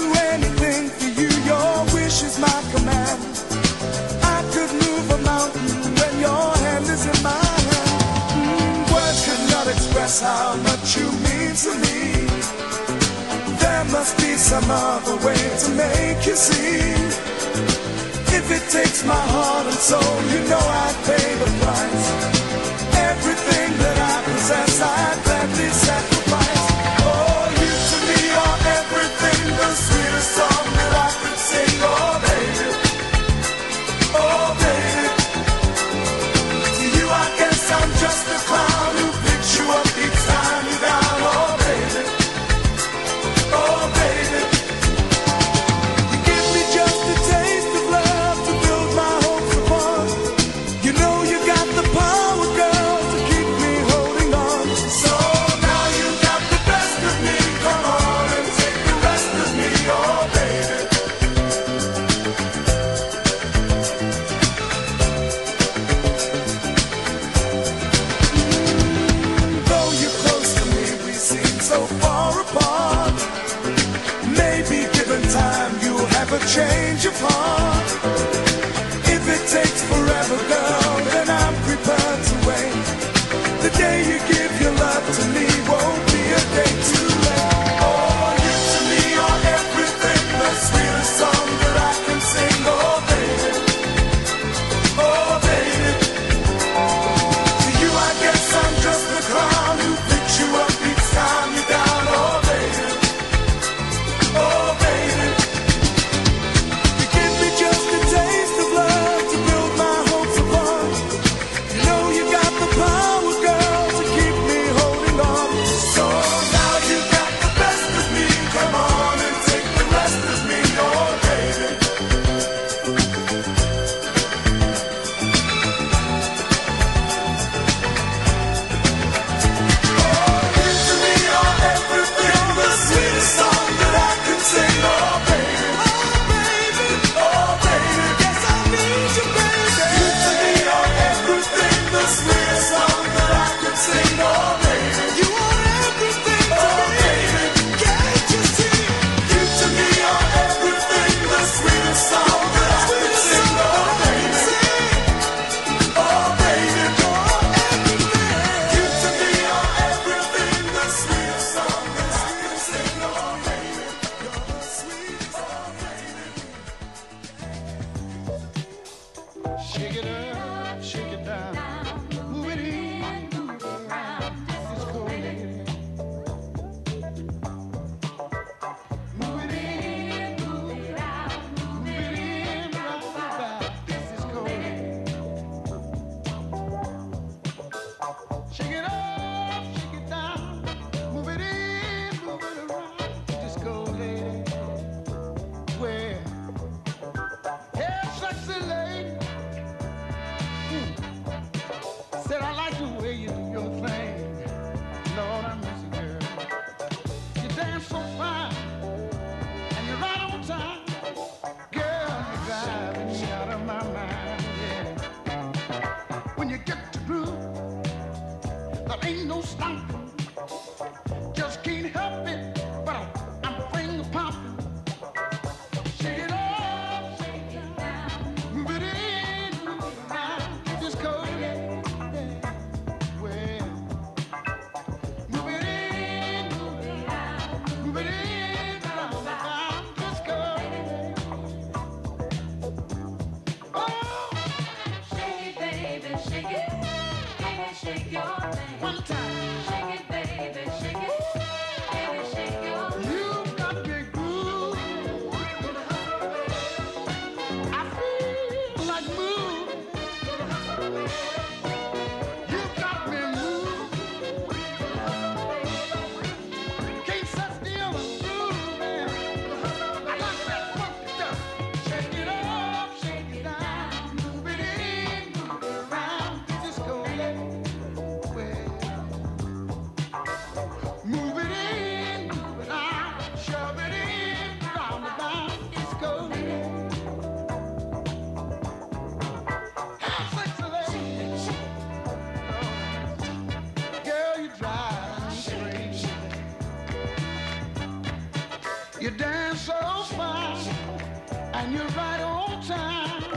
anything for you, your wish is my command. I could move a mountain when your hand is in my hand. Words could not express how much you mean to me. There must be some other way to make you see. If it takes my heart and soul, you know I'd pay the price. Everything that I possess, I'd gladly sacrifice. Oh, you to me are everything, the sweetest song that I could sing. Oh, baby, oh, baby. To you I guess I'm just a clown who picks you up each time you're down. Oh, baby, oh, baby. You give me just a taste of love to build my hopes upon. You know you got the power, girl, to keep me holding on. So now you got the best of me. Come on and take the rest of me, oh baby. Though you're close to me, we seem so far apart. Maybe given time, you'll have a change of heart. If it takes forever, girl, then I'm prepared to wait. The day you give your love to me won't be a day too late. Oh, you to me are everything, the sweetest song that I can sing. Oh, baby, oh, baby. To you I guess I'm just a clown who picks you up each time you're down. Oh, baby, oh, baby. You give me so fine, and you're right on time.